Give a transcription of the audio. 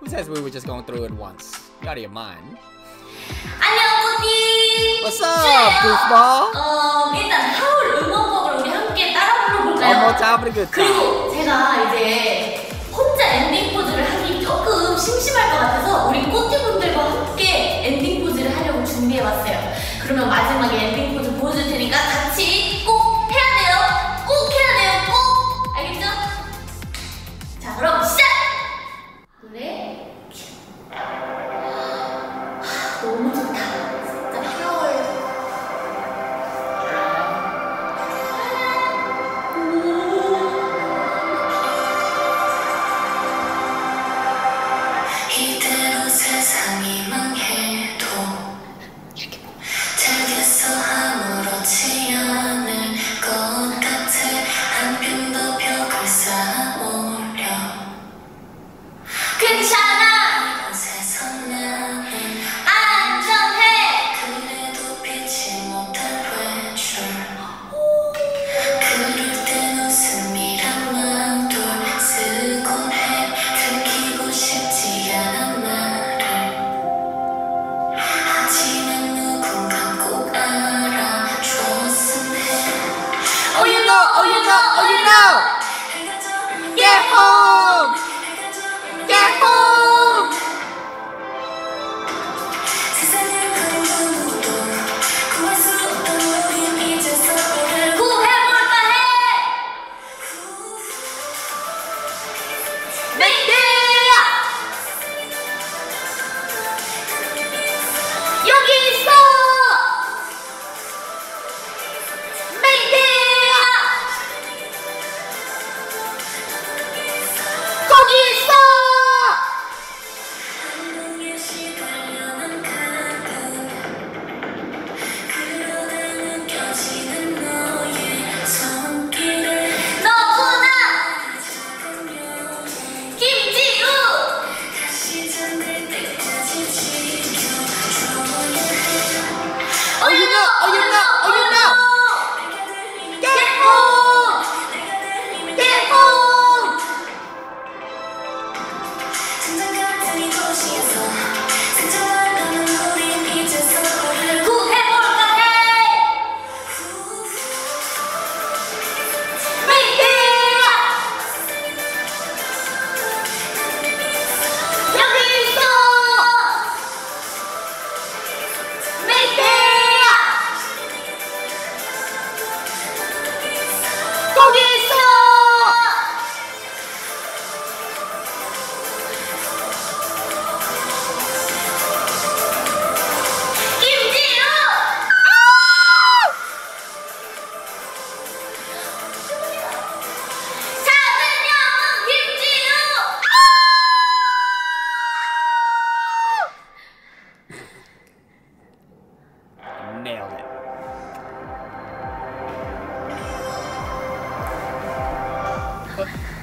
Who says we were just going through it once? You out of your mind. 안녕 꼬띠! What's up, goofball? 일단 하울 응원법을 우리 함께 따라 불러볼까요? 그리고 제가 이제 혼자 엔딩 포즈를 하기 조금 심심할 것 같아서 우리 꼬띠분들과 함께 엔딩 포즈를 하려고 준비해봤어요. 그러면 마지막에 엔딩 포즈 보여줄 테니까 같이 꼭 해야 돼요. 꼭 해야 돼요. 꼭! 알겠죠? 자, 그럼 시작! 노래 너무 좋다. 진짜 하울. 이대로 세상이 망해도 되겠어 아무렇지 않을 것 같아. 한 뼘 더 벽을 쌓아오려 괜찮아. 이곳에서 나는 안전해. 그래도 피치 못할 외출. 그럴 땐 웃음이란 말도 쓰곤 해. 들키고 싶지 않은 말을. 하지만 누군가 꼭 알아줬으면 해. Oh, you know, oh, you know, oh, you know! Get home! Get home! 세상을 가진 누구도 구할 수 없던 우린 이제서 구해볼까 해. 맹대야. 여기 있어. 맹대야. 거기 있어. 한동의 시달려는 가끔 그러다 느껴지는 너의 손길을 너구나. 작은 여운 김지우. 다시 잠들 때까지 지켜줘야 해. Oh, you know, oh, you know, oh, you know! 내가 들리면 Get home! 내가 들리면 Get home! 천장 같은 이 도시에서 생존하려는 우린 이제서 구해볼까 해. 맹대야. 여기 있어. 맹대야. 거기 있어. 김지우. 작은 영웅 김지우. Nailed it.